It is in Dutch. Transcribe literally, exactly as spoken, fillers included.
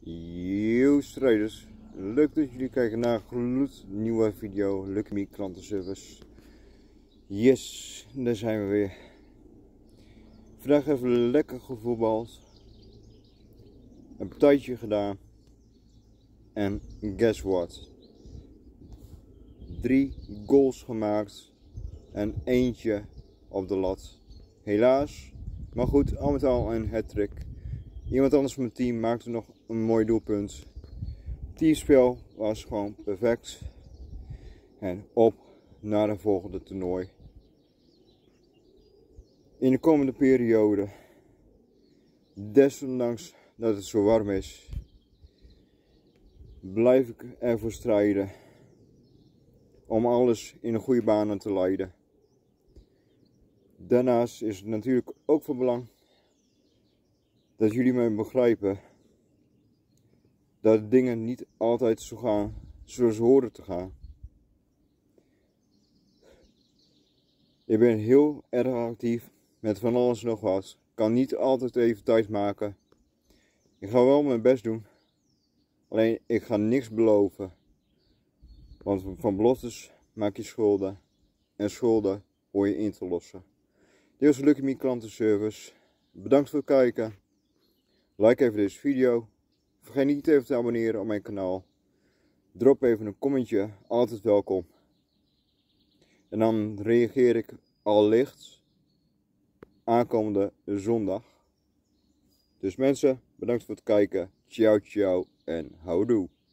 Yo strijders, leuk dat jullie kijken naar een gloednieuwe video, Lucky Me klantenservice. Yes, daar zijn we weer. Vandaag even lekker gevoetbald, een partijtje gedaan en guess what? Drie goals gemaakt en eentje op de lat. Helaas, maar goed, al met al een hat-trick. Iemand anders van mijn team maakte nog een mooi doelpunt. Het teamspel was gewoon perfect. En op naar de volgende toernooi. In de komende periode, desondanks dat het zo warm is, blijf ik ervoor strijden om alles in de goede banen te leiden. Daarnaast is het natuurlijk ook van belang dat jullie me begrijpen dat dingen niet altijd zo gaan zoals ze horen te gaan. Ik ben heel erg actief met van alles en nog wat. Kan niet altijd even tijd maken. Ik ga wel mijn best doen. Alleen ik ga niks beloven. Want van beloftes maak je schulden. En schulden hoor je in te lossen. Dit was Lucky Me klantenservice. Bedankt voor het kijken. Like even deze video. Vergeet niet even te abonneren op mijn kanaal. Drop even een commentje, altijd welkom. En dan reageer ik allicht aankomende zondag. Dus mensen, bedankt voor het kijken. Ciao ciao en houdoe.